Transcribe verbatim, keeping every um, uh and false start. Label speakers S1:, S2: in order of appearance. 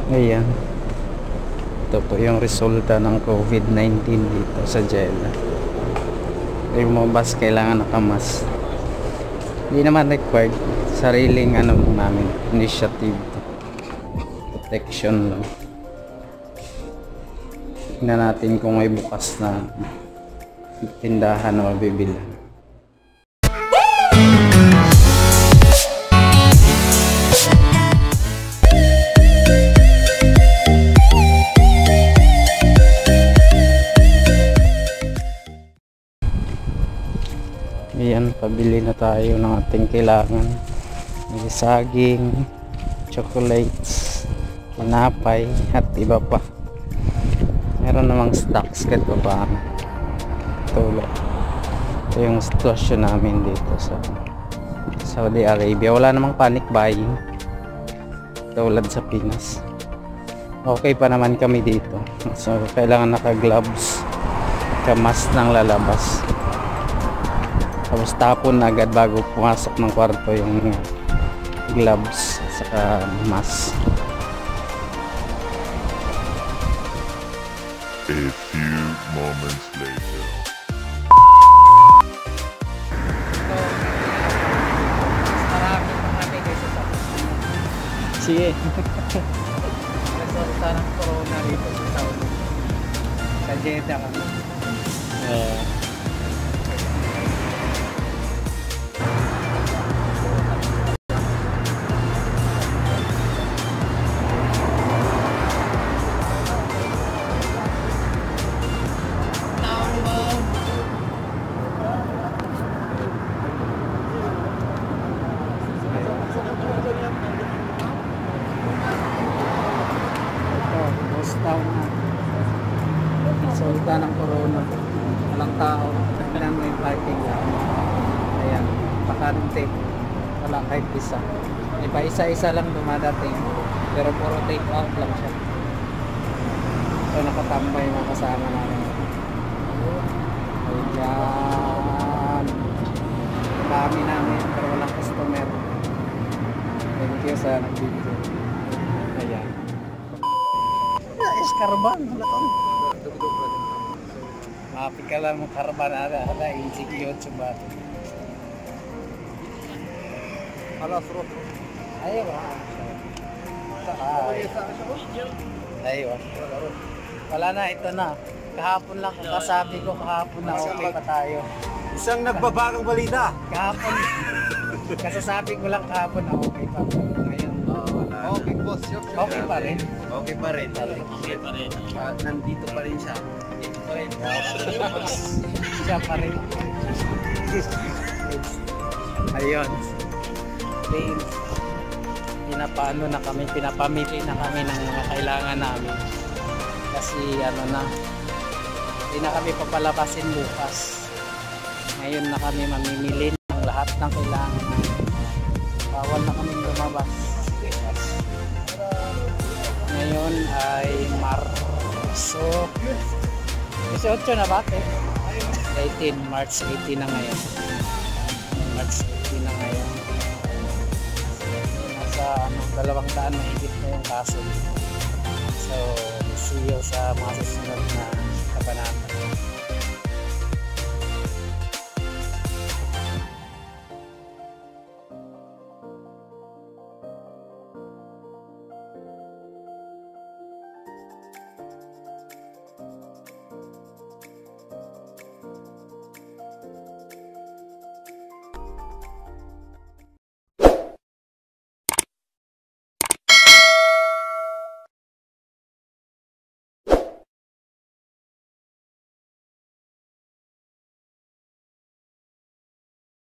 S1: Ayan. Ito po yung resulta ng COVID nineteen dito sa Jeddah. Yung mga bus kailangan nakamas. Hindi naman required. Sariling ano lang namin, initiative. Protection lang. Tingnan natin kung may bukas na tindahan na mabibilhan. Ayan, pabili na tayo ng ating kailangan. May saging, chocolates, tinapay, at iba pa. Meron namang stocks kahit pa paano. Tulad. Ito yung sitwasyon namin dito sa Saudi Arabia. Wala namang panic buying tulad sa Pinas. Okay pa naman kami dito. So, kailangan naka-gloves, naka-mask ng lalabas. Tapos tapon na agad bago pumasok ng kwarto yung gloves saka mask.
S2: A few moments later.
S3: Marami marami guys sa
S1: Sige.
S3: resulta ng corona dito sa Saudi. Sa Jeddah kami.
S1: Uh,
S3: Down na. Resulta ng corona. Walang tao. Tignan mo yung parking lang. Ayan. Bakante. Wala kahit isa. Iba isa-isa lang dumadating. Pero puro take out lang siya. So nakatambay yung mga kasama namin. Ayan. Dami namin pero walang customer. Thank you sa nag-video. Ayan. Karban, wala to. Mapi ka lang mo karban ada ada injik coba. Halas ro. Ayo ba. Ayo. Wala na, ito na. Kahapon lang kasabi ko, kahapon na okay pa tayo.
S4: Isang nagbabagang balita.
S3: Kahapon. Kasasabi ko lang kahapon na okay pa. Ngayon.
S4: Okay, boss.
S3: Okay pa rin.
S4: Okay pa rin. Okay pa rin. Uh, nandito pa rin siya. Nandito pa rin.
S3: Siya pa rin. Ayun. Then, pinapaano na kami, pinapamili na kami ng mga kailangan namin. Kasi ano na, hindi na kami papalabasin bukas. Ngayon na kami mamimili ng lahat ng kailangan namin. Bawal na kami lumabas. Ngayon ay Marso eighteen na ba? eighteen, March eighteen na ngayon. March eighteen na ngayon. Nasa ano, dalawang daan na higit na yung kaso. So, see you sa mga susunod na kabanata.